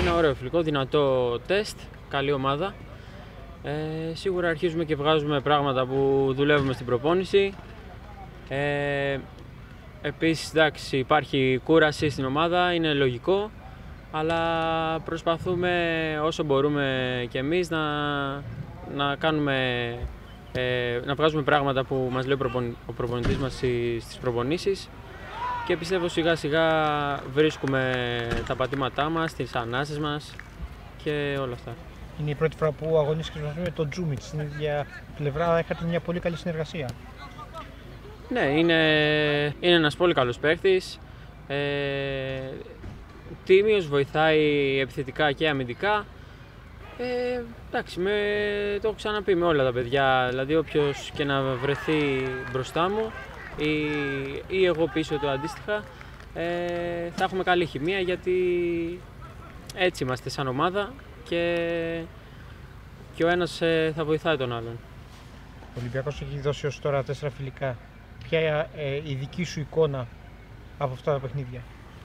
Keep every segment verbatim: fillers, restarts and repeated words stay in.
Ένα ωραίο φιλικό, δυνατό τεστ, καλή ομάδα. Ε, σίγουρα αρχίζουμε και βγάζουμε πράγματα που δουλεύουμε στην προπόνηση. Ε, επίσης, εντάξει, υπάρχει κούραση στην ομάδα, είναι λογικό, αλλά προσπαθούμε όσο μπορούμε κι εμείς να, να, κάνουμε, ε, να βγάζουμε πράγματα που μας λέει ο προπονητής μας στις προπονήσεις και πιστεύω σιγά σιγά βρίσκουμε τα πατήματά μας, τις ανάσες μας και όλα αυτά. Είναι η πρώτη φορά που αγωνίστηκες με τον Τζούμιτ, στην ίδια πλευρά είχατε μια πολύ καλή συνεργασία. Ναι, είναι, είναι ένας πολύ καλός παίκτης, ε, τίμιος, βοηθάει επιθετικά και αμυντικά. Ε, εντάξει, με, το έχω ξαναπεί με όλα τα παιδιά, δηλαδή όποιος και να βρεθεί μπροστά μου ή, ή εγώ πίσω του αντίστοιχα, ε, θα έχουμε καλή χημεία γιατί έτσι είμαστε σαν ομάδα και, και ο ένας ε, θα βοηθάει τον άλλον. Ο Ολυμπιακός έχει δώσει ως τώρα τέσσερα φιλικά. Ποια ε, η δική σου εικόνα από αυτά τα παιχνίδια?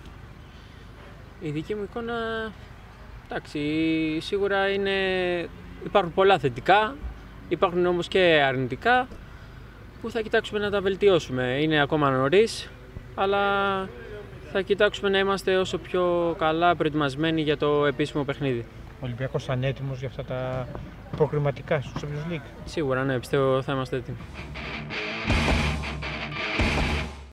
Η δική μου εικόνα, εντάξει, σίγουρα είναι, υπάρχουν πολλά θετικά, υπάρχουν όμως και αρνητικά που θα κοιτάξουμε να τα βελτιώσουμε. Είναι ακόμα νωρίς, αλλά θα κοιτάξουμε να είμαστε όσο πιο καλά προετοιμασμένοι για το επίσημο παιχνίδι. Ο Ολυμπιακός ανέτοιμος για αυτά τα προκριματικά στο Champions League? Σίγουρα, ναι, πιστεύω θα είμαστε έτοιμοι.